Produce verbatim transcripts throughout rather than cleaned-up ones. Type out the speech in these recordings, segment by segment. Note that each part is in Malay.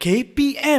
K P M.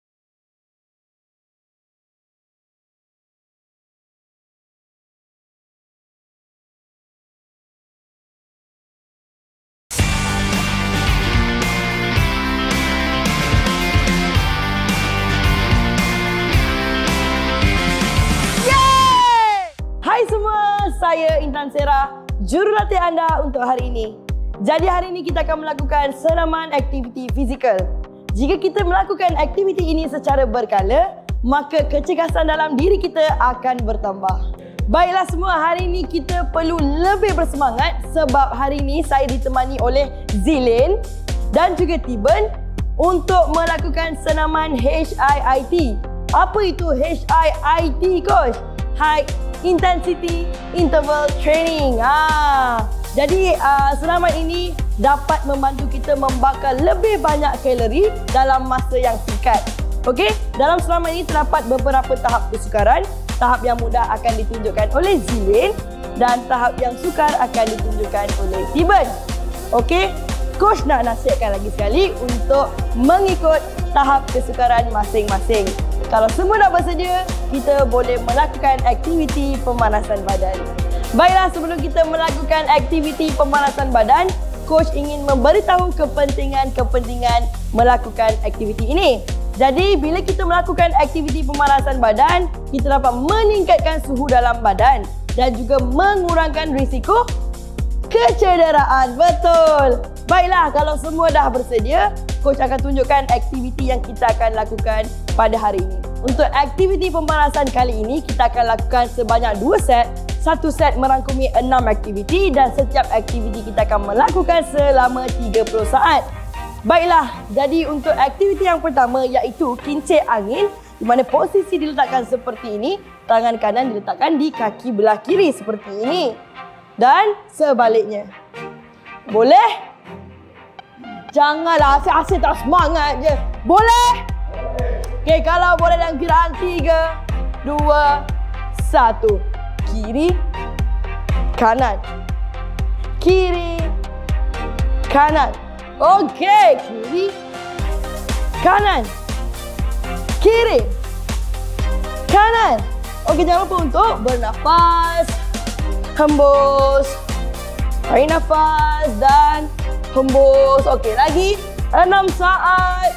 Hai semua, saya Intan Sera, jurulatih anda untuk hari ini. Jadi hari ini kita akan melakukan senaman aktiviti fizikal. Jika kita melakukan aktiviti ini secara berkala, maka kecergasan dalam diri kita akan bertambah. Baiklah semua, hari ini kita perlu lebih bersemangat sebab hari ini saya ditemani oleh Zilin dan juga Tiben untuk melakukan senaman H I I T. Apa itu H I I T, Coach? High Intensity Interval Training. Ah, jadi uh, senaman ini dapat membantu kita membakar lebih banyak kalori dalam masa yang singkat. Okey, dalam senaman ini terdapat beberapa tahap kesukaran. Tahap yang mudah akan ditunjukkan oleh Zilin dan tahap yang sukar akan ditunjukkan oleh Tiben. Okey, Coach nak nasihatkan lagi sekali untuk mengikut tahap kesukaran masing-masing. Kalau semua dah bersedia, kita boleh melakukan aktiviti pemanasan badan. Baiklah, sebelum kita melakukan aktiviti pemanasan badan, Coach ingin memberitahu kepentingan-kepentingan melakukan aktiviti ini. Jadi, bila kita melakukan aktiviti pemanasan badan, kita dapat meningkatkan suhu dalam badan dan juga mengurangkan risiko kecederaan. Betul. Baiklah, kalau semua dah bersedia, Coach akan tunjukkan aktiviti yang kita akan lakukan pada hari ini. Untuk aktiviti pemanasan kali ini, kita akan lakukan sebanyak dua set. Satu set merangkumi enam aktiviti dan setiap aktiviti kita akan melakukan selama tiga puluh saat. Baiklah, jadi untuk aktiviti yang pertama iaitu kincir angin, di mana posisi diletakkan seperti ini, tangan kanan diletakkan di kaki belah kiri seperti ini. Dan sebaliknya. Boleh? Janganlah asyik-asyik tak semangat je. Boleh? Okey, kalau boleh dalam kiraan tiga, dua, satu. Kiri, kanan. Kiri, kanan. Okey, kiri, kanan. Kiri, kanan. Okey, jangan lupa untuk bernafas. Hembus. Tarik nafas dan hembus. Okey, lagi enam saat.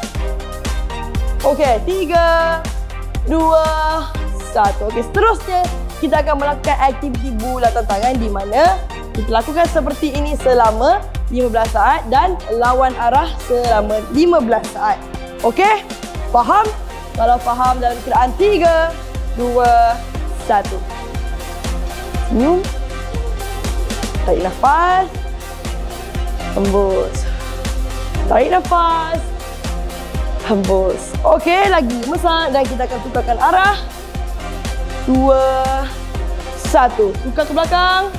Okey, tiga, dua, satu. Okey, seterusnya kita akan melakukan aktiviti bulatan tangan di mana kita lakukan seperti ini selama lima belas saat dan lawan arah selama lima belas saat. Okey? Faham? Kalau faham dalam kiraan tiga, dua, satu. Senyum. Tarik nafas. Hembus. Tarik nafas. Hembus. Okey, lagi lima saat dan kita akan tukarkan arah. Dua, satu. Tukar ke belakang.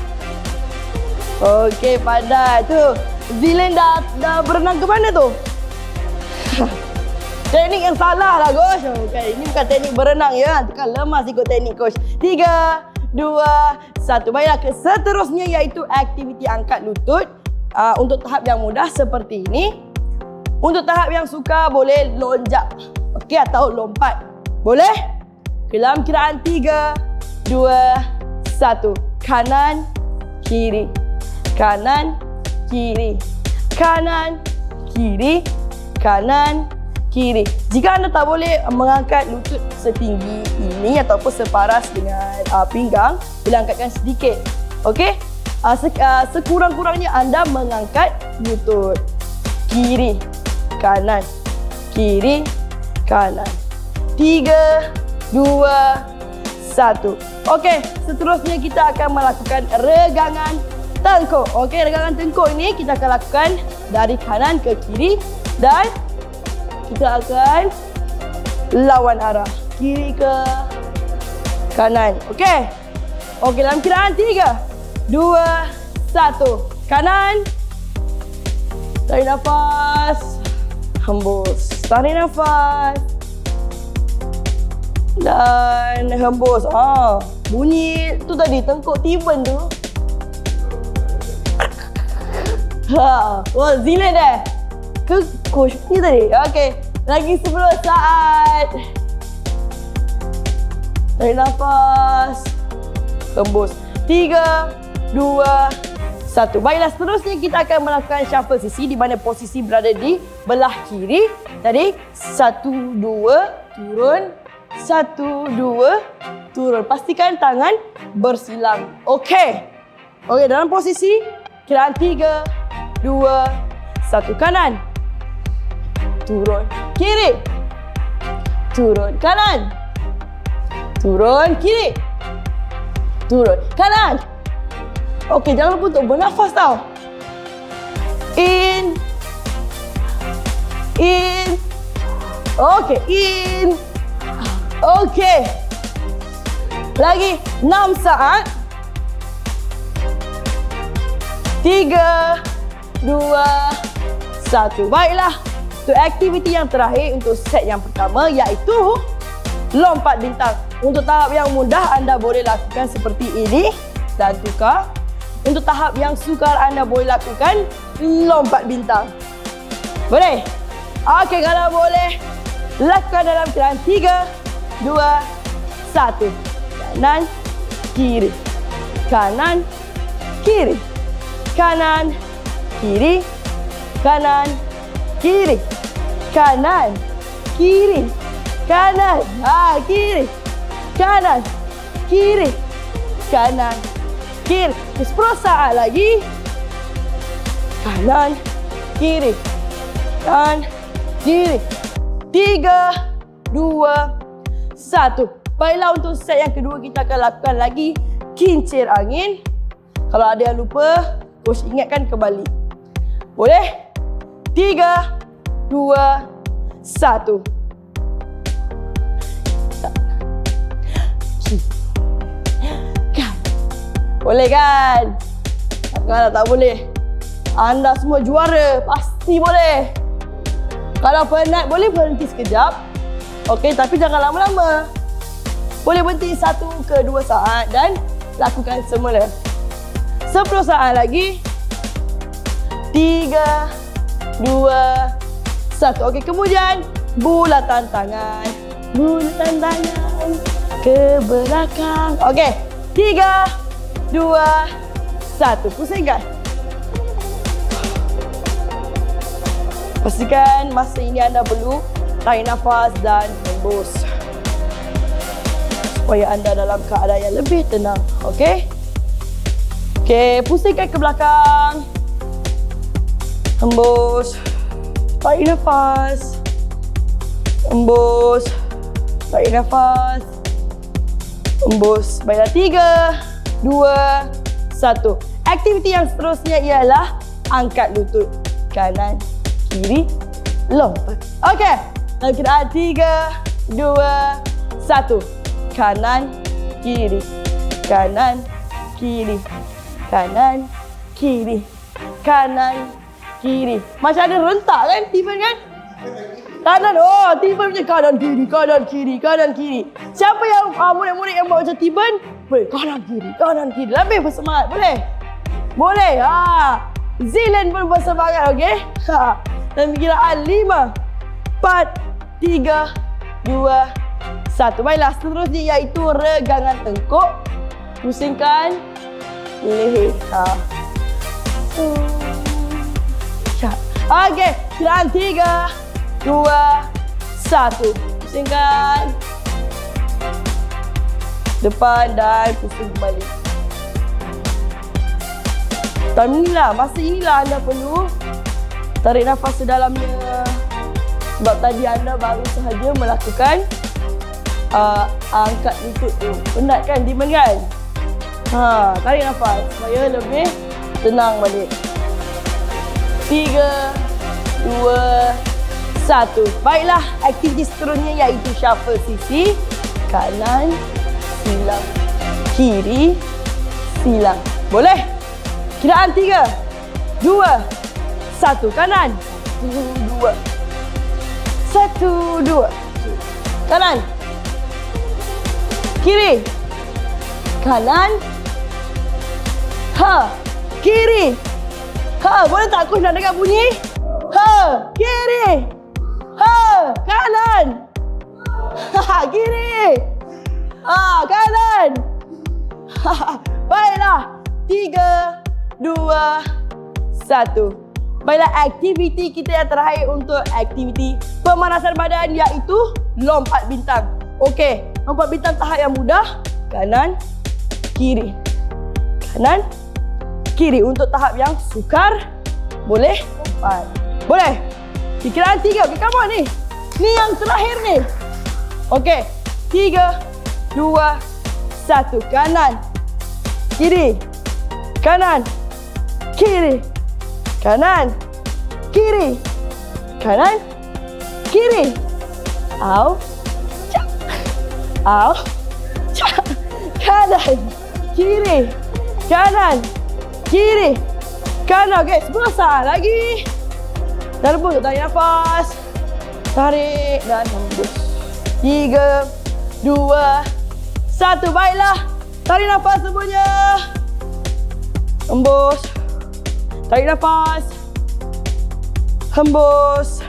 Okey, pandai. Tu, Zilin dah, dah berenang ke mana tu? Teknik yang salah lah, Coach. Okay, ini bukan teknik berenang ya. Nanti kan lemas ikut teknik, Coach. Tiga, dua, satu. Baiklah, ke seterusnya iaitu aktiviti angkat lutut. Uh, untuk tahap yang mudah seperti ini. Untuk tahap yang sukar boleh lonjak. Okey, atau lompat. Boleh? Dalam kiraan tiga, dua, satu. Kanan, kiri. Kanan, kiri. Kanan, kiri. Kanan, kiri. Jika anda tak boleh mengangkat lutut setinggi ini ataupun separas dengan uh, pinggang, boleh angkatkan sedikit. Okey? Uh, se uh, sekurang-kurangnya anda mengangkat lutut. Kiri, kanan, kiri, kanan. Tiga, dua, satu. Okey, seterusnya kita akan melakukan regangan tengkuk. Okey, regangan tengkuk ini kita akan lakukan dari kanan ke kiri dan kita akan lawan arah. Kiri ke kanan. Okey. Okey, dalam kiraan tiga, dua, satu. Kanan. Tarik nafas. Hembus. Tarik nafas. Dan hembus. Ah, bunyi tu tadi tengkuk Tiben tu. Ha, wah, Zilin dah. Ke coach ni tadi. Okey. Lagi sepuluh saat. Tarik nafas. Tembus. Tiga, dua, satu. Baiklah, seterusnya kita akan melakukan shuffle sisi di mana posisi berada di belah kiri. Jadi, satu, dua, turun. Satu, dua, turun. Pastikan tangan bersilang. Okey. Okey, dalam posisi kiraan tiga, dua, satu. Kanan. Turun. Kiri. Turun. Kanan. Turun. Kiri. Turun. Kanan. Okey, jangan lupa untuk bernafas tau. In. In. Okey, in. Okey. Lagi enam saat. Tiga, dua, satu. Baiklah. Untuk aktiviti yang terakhir untuk set yang pertama iaitu lompat bintang. Untuk tahap yang mudah anda boleh lakukan seperti ini dan tukar. Untuk tahap yang sukar anda boleh lakukan lompat bintang. Boleh? Okey, kalau boleh lakukan dalam kiraan tiga, dua, satu. Kanan, kiri. Kanan, kiri. Kanan, kiri. Kanan, kiri. Kanan, kiri. Kanan, ha, kiri. Kanan, kiri. Kanan, kiri. sepuluh saat lagi. Kanan, kiri. Kanan, kiri. Tiga, dua, satu. Baiklah, untuk set yang kedua kita akan lakukan lagi kincir angin. Kalau ada yang lupa, coach ingatkan kembali. Boleh? Tiga, dua, satu. Boleh kan? Takkan tak boleh. Anda semua juara. Pasti boleh. Kalau penat, boleh berhenti sekejap. Okey, tapi jangan lama-lama. Boleh berhenti satu ke dua saat dan lakukan semula. Sepuluh saat lagi. Tiga, dua, satu. Okey, kemudian bulatan tangan. Bulatan tangan ke belakang. Okey, tiga, dua, satu. Pusingkan. Pastikan masa ini anda perlu tarik nafas dan hembus. Supaya anda dalam keadaan yang lebih tenang. Okey? Okey, pusingkan ke belakang. Hembus. Tarik nafas. Hembus. Tarik nafas. Hembus. Baiklah, tiga, dua, satu. Aktiviti yang seterusnya ialah angkat lutut. Kanan, kiri, lompat. Okey. Dalam kiraan tiga, dua, satu. Kanan, kiri. Kanan, kiri. Kanan, kiri. Kanan, kiri. Macam ada rentak kan? Tiban kan? Kanan. Oh, tiban macam kanan, kiri. Kanan, kiri. Kanan, kiri. Siapa yang uh, murid-murid yang buat macam tiban? Boleh. Kanan, kiri. Kanan, kiri. Lebih bersemangat. Boleh? Boleh. Ha. Zilen pun bersemangat. Okey? Ha. Dan kiraan lima, empat, tiga, dua, satu. Baiklah, seterusnya iaitu regangan tengkuk. Pusingkan leher. Ha. Okey, kiraan tiga, dua, satu. Pusingkan depan dan pusing kembali. Time inilah, masa inilah anda perlu tarik nafas sedalamnya. Sebab tadi anda baru sahaja melakukan uh, angkat lutut tu. Penat kan, Diman kan? Ha, tarik nafas supaya lebih tenang balik. Tiga, dua, satu. Baiklah, aktiviti seterusnya iaitu shuffle sisi. Kanan, silang. Kiri, silang. Boleh? Kiraan tiga, dua, satu. Kanan, dua. Satu, dua. Kanan. Kiri. Kanan. Ha. Kiri. Ha. Boleh tak aku nak dengar bunyi? Ha. Kiri. Ha. Kanan. Kiri. Ah, kanan. Baiklah. Tiga, dua, satu. Baiklah, aktiviti kita yang terakhir untuk aktiviti pemanasan badan iaitu lompat bintang. Okey, lompat bintang tahap yang mudah. Kanan, kiri. Kanan, kiri. Untuk tahap yang sukar, boleh lompat. Boleh? Kiraan tiga. Okey, come on ni. Ni yang terakhir ni. Okey, tiga, dua, satu. Kanan, kiri. Kanan, kiri. Kanan, kiri. Kanan, kiri. Au. Cak. Au. Cak. Kanan, kiri. Kanan, kiri. Kanan. Okey, sepuluh saat lagi. Dah rebus, tarik nafas. Tarik dan hembus. Tiga, dua, satu. Baiklah. Tarik nafas semuanya. Hembus. Tarik nafas. Hembus.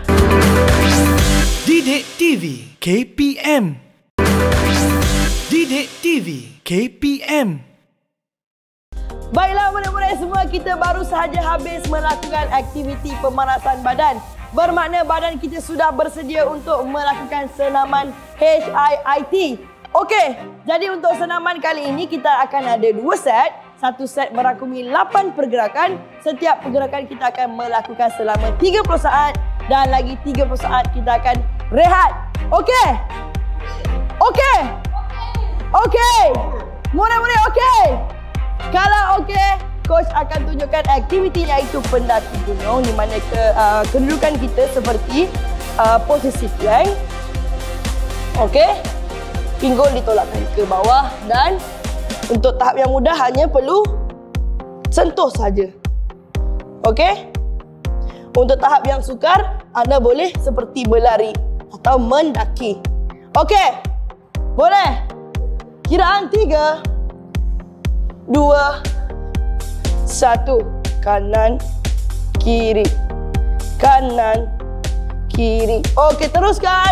Didik T V K P M. Didik T V K P M. Baiklah murid-murid semua, kita baru sahaja habis melakukan aktiviti pemanasan badan. Bermakna badan kita sudah bersedia untuk melakukan senaman H I I T. Okey, jadi untuk senaman kali ini kita akan ada dua set. Satu set merangkumi lapan pergerakan. Setiap pergerakan kita akan melakukan selama tiga puluh saat dan lagi tiga puluh saat kita akan rehat. Okey? Okey? Okey. Murid-murid okey? Kalau okey, coach akan tunjukkan aktiviti iaitu pendaki gunung di mana ke, uh, kedudukan kita seperti uh, posisi plank. Okey? Pinggul ditolakkan ke bawah dan untuk tahap yang mudah hanya perlu sentuh saja. Okey? Untuk tahap yang sukar, anda boleh seperti berlari atau mendaki. Okey? Boleh? Kiraan tiga, dua, satu. Kanan, kiri. Kanan, kiri. Okey, teruskan.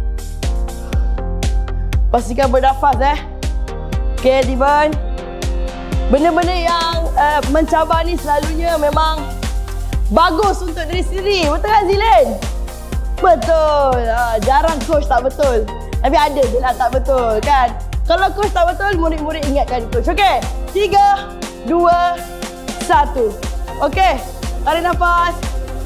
Pastikan bernafas eh. Okey, Divan. Benda-benda yang uh, mencabar ni selalunya memang bagus untuk diri sendiri. Betul kan, Zilin? Betul. Ha, jarang coach tak betul. Tapi ada je lah tak betul kan. Kalau coach tak betul, murid-murid ingatkan coach. Okey. Tiga, dua, satu. Okey. Tarik nafas.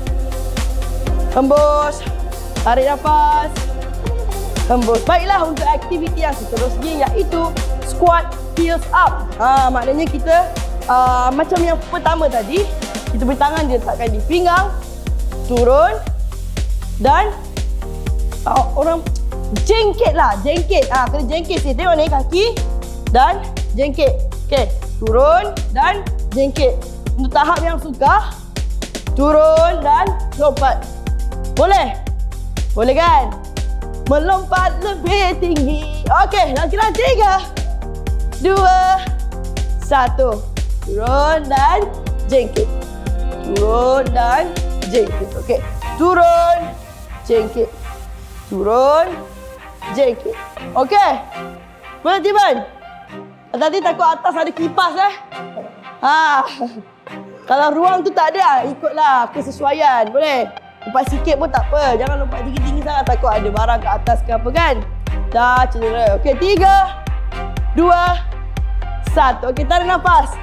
Hembus. Tarik nafas. Hembus. Baiklah, untuk aktiviti yang seterusnya iaitu squat heels up. Ha, maknanya kita uh, macam yang pertama tadi, kita punya tangan diletakkan di pinggang, turun dan uh, orang jengket lah, jengket. Ah, ha, kena jengket sini. Tengok ni kaki dan jengket. Okey, turun dan jengket. Untuk tahap yang suka, turun dan lompat. Boleh? Boleh kan? Melompat lebih tinggi. Okey, dalam kira tiga, dua, satu. Turun dan jengkit. Turun dan jengkit. Okey. Turun, jengkit. Turun, jengkit. Okey. Boleh, Tiban? Tadi takut atas ada kipas eh. Ha. Kalau ruang tu tak ada, ikutlah kesesuaian. Boleh? Lompat sikit pun tak apa. Jangan lompat tinggi-tinggi sangat, takut ada barang ke atas ke apa kan. Dah cedera. Okey, tiga, dua, satu. Okey, tarik nafas.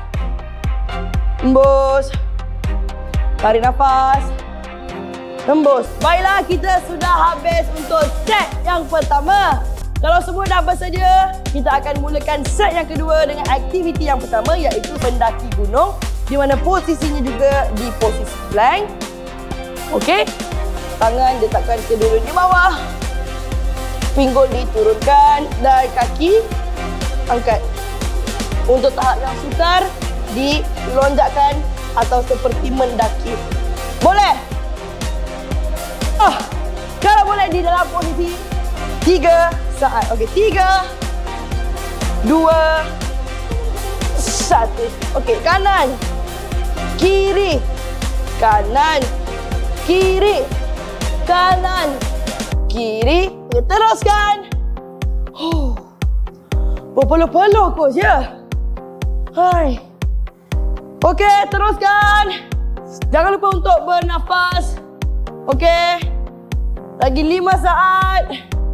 Hembus. Tarik nafas. Hembus. Baiklah, kita sudah habis untuk set yang pertama. Kalau semua dah bersedia, kita akan mulakan set yang kedua dengan aktiviti yang pertama iaitu pendaki gunung di mana posisinya juga di posisi plank. Okey. Tangan letakkan kedua di bawah. Pinggul diturunkan dan kaki angkat. Untuk tahap yang sukar, dilonjakkan atau seperti mendaki. Boleh? Ah, kalau boleh di dalam posisi tiga saat. Okey, tiga, dua, satu. Okey, kanan, kiri, kanan, kiri, kanan, kiri. Okay, teruskan. Oh, berpeluh-peluh coach ya. Hai. Okey, teruskan. Jangan lupa untuk bernafas. Okey. Lagi lima saat.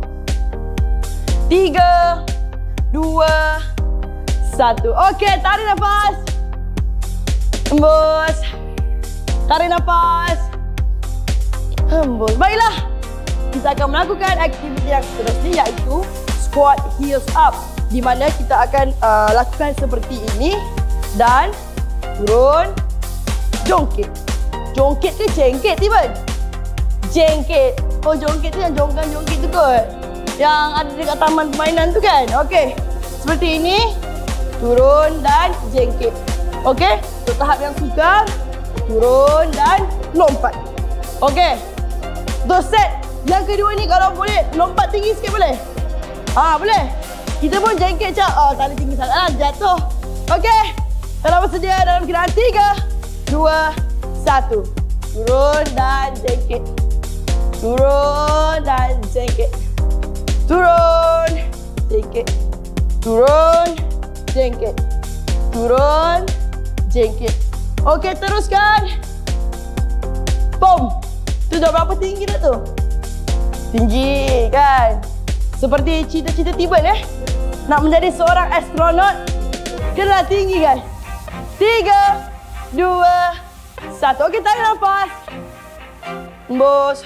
Tiga, dua, satu. Okey, tarik nafas. Hembus. Tarik nafas. Hembus. Baiklah. Kita akan melakukan aktiviti yang seterusnya iaitu squat heels up, di mana kita akan uh, lakukan seperti ini dan turun, jongkit. Jongkit ke jengkit, Tiban? Jengkit. Oh, jongkit tu yang jongkan-jongkit tu kot. Yang ada dekat taman permainan tu kan? Okey. Seperti ini, turun dan jengkit. Okey. Untuk tahap yang sukar, turun dan lompat. Okey. Untuk set yang kedua ni kalau boleh lompat tinggi sikit boleh? Ah, boleh. Kita pun jengkit cak. Oh, tak ada tinggi sangat lah, jatuh. Okey. Kalau bersedia dalam kiraan tiga, dua, satu. Turun dan jengkit. Turun dan jengkit. Turun, jengkit. Turun, jengkit. Turun, jengkit. Okey, teruskan. Pom. Tu dah berapa tinggi dah tu? Tinggi kan? Seperti cita-cita Tiban eh. Nak menjadi seorang astronot, kena tinggi kan? Tiga, dua, satu. Okey, tarik nafas. Hembus.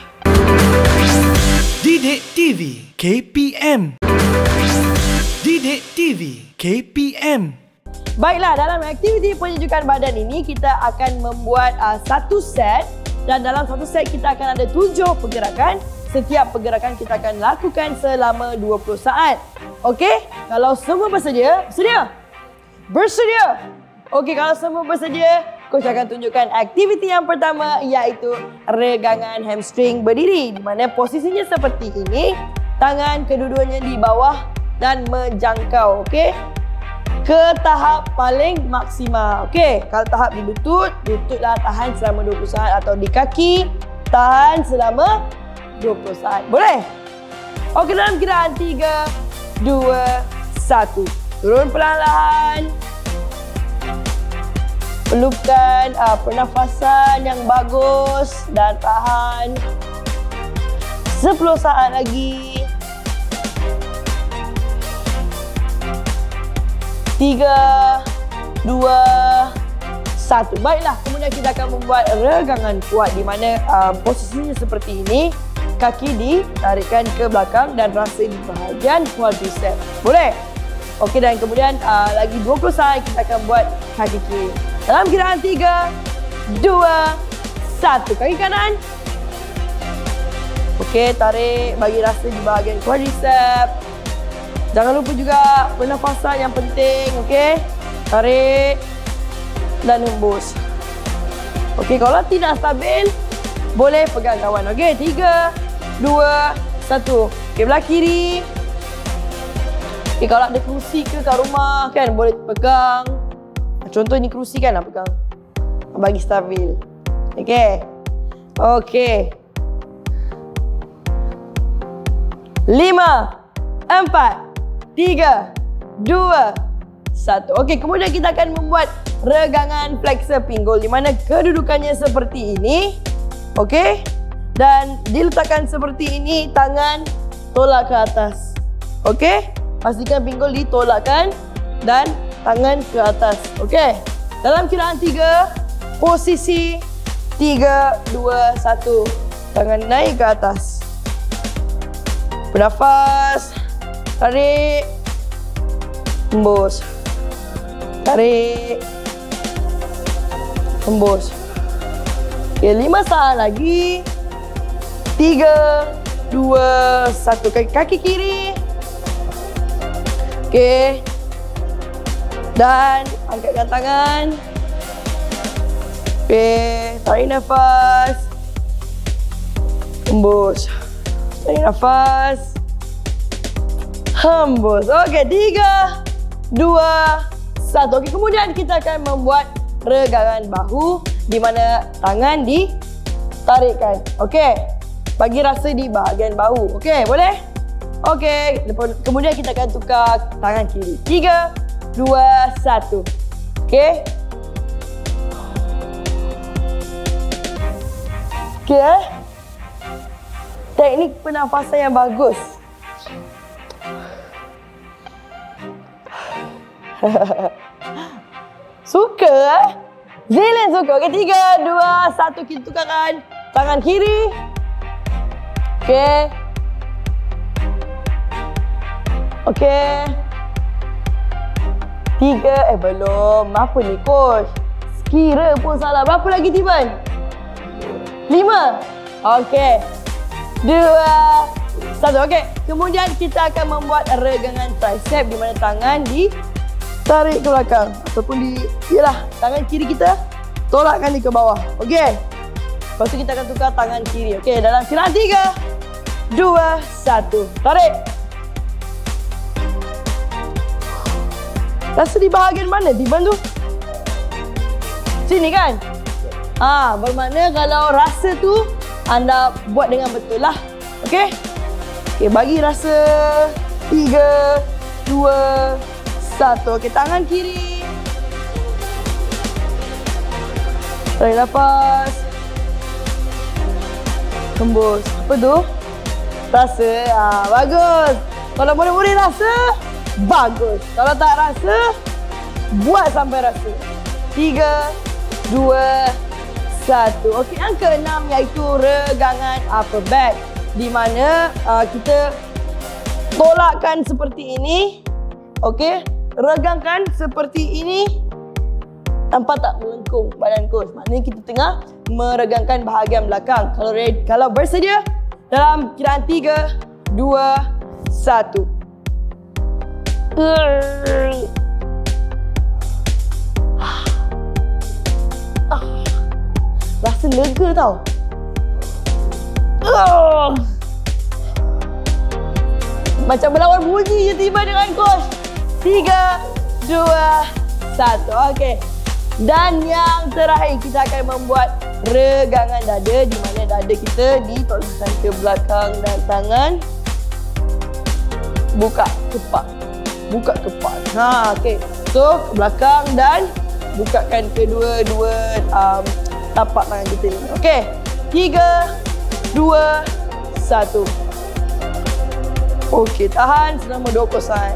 Didik T V K P M. Didik T V K P M. Baiklah, dalam aktiviti penunjukan badan ini kita akan membuat uh, satu set, dan dalam satu set kita akan ada tujuh pergerakan. Setiap pergerakan kita akan lakukan selama dua puluh saat. Okey? Kalau semua bersedia, bersedia? Bersedia? Okey, kalau semua bersedia, coach akan tunjukkan aktiviti yang pertama iaitu regangan hamstring berdiri, di mana posisinya seperti ini, tangan kedua-duanya di bawah dan menjangkau, okey? Ke tahap paling maksimal. Okey, kalau tahap di lutut, lututlah tahan selama dua puluh saat, atau di kaki tahan selama dua puluh saat. Boleh? Okey, dalam kiraan tiga, dua, satu. Turun perlahan-lahan. Perlukan uh, pernafasan yang bagus dan tahan. sepuluh saat lagi. Tiga, dua, satu. Baiklah, kemudian kita akan membuat regangan kuat, di mana uh, posisinya seperti ini. Kaki ditarikkan ke belakang dan rasa di bahagian quadricep. Boleh? Okey, dan kemudian uh, lagi dua puluh saat kita akan buat kaki kiri. Dalam kiraan tiga, dua, satu. Kaki kanan. Okey, tarik bagi rasa di bahagian quadricep. Jangan lupa juga pernafasan yang penting. Okey, tarik dan hembus. Okey, kalau tidak stabil, boleh pegang kawan. Okey, tiga, dua, satu. Okey, belah kiri. Okey, kalau ada kerusi ke kat rumah kan, boleh pegang. Contoh ni kerusi kan, nak pegang. Bagi stabil. Okey. Okey. Lima, empat, tiga, dua, satu. Okey, kemudian kita akan membuat regangan flexor pinggul, di mana kedudukannya seperti ini. Okey. Dan diletakkan seperti ini, tangan tolak ke atas. Okey. Pastikan pinggul ditolakkan dan tangan ke atas. Okey. Dalam kiraan tiga, posisi tiga, dua, satu. Tangan naik ke atas. Bernafas. Tarik. Hembus. Tarik. Hembus. Okey, lima saat lagi. Tiga, dua, satu. Kaki, kaki kiri. Okey. Dan angkatkan tangan. Okey, tarik nafas. Hembus. Tarik nafas. Hembus. Okey, tiga, dua, satu. Okey, kemudian kita akan membuat regangan bahu, di mana tangan ditarikkan. Okey. bagi rasa di bahagian bahu. Okey, boleh? Okey, kemudian kita akan tukar tangan kiri. Tiga, dua, satu. Okey. Okey. Teknik pernafasan yang bagus. Suka eh? Zilin suka. Okey, tiga, dua, satu. Kita tukarkan tangan kiri. Okey. Okey. Tiga. Eh, belum. Apa ni, coach? Kira pun salah. Berapa lagi, Tiban? Lima. Okey. Dua. Satu. Okey. Kemudian kita akan membuat regangan tricep di mana tangan di tarik ke belakang ataupun di, yalah, tangan kiri kita tolakkan di ke bawah. Okey. Lepas tu kita akan tukar tangan kiri. Okey, dalam silang tiga, dua, satu. Tarik. Rasa di bahagian mana Tiban tu? Sini kan? Ah, bermakna kalau rasa tu anda buat dengan betul lah. Okey? Okey, bagi rasa tiga, dua, satu. Okey, tangan kiri. Tarik nafas. Hembus. Apa tu? Rasa. Ah, bagus. Kalau boleh-boleh rasa, bagus. Kalau tak rasa, buat sampai rasa. Tiga, dua, satu. Okey, yang keenam iaitu regangan upper back. Di mana uh, kita tolakkan seperti ini. Okey. Regangkan seperti ini. Nampak tak melengkung badan coach? Maknanya kita tengah meregangkan bahagian belakang. Kalau ready, kalau bersedia, dalam kiraan tiga, dua, satu. Rasa lega tau. Macam berlawan bunyi je tiba dengan coach. Tiga, dua, satu. Okey. Dan yang terakhir kita akan membuat regangan dada di mana dada kita ditolakkan ke belakang dan tangan buka kepak. Buka kepak. Ha, okey. So, ke belakang dan bukakan kedua-dua um, tapak tangan kita ni. Okey. Tiga, dua, satu. Okey, tahan selama dua puluh saat.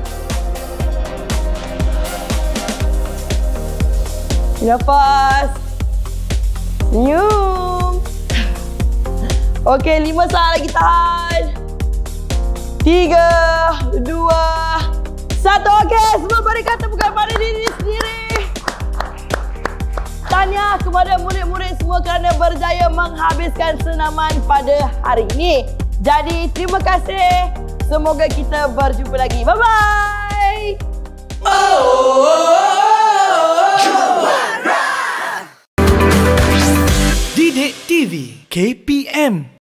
Nafas. Senyum. Okey, lima saat lagi tahan. Tiga, dua, satu. Okey, semua berikan tepukan pada diri sendiri. Tahniah kepada murid-murid semua kerana berjaya menghabiskan senaman pada hari ini. Jadi, terima kasih. Semoga kita berjumpa lagi. Bye-bye. Oh. Didik T V K P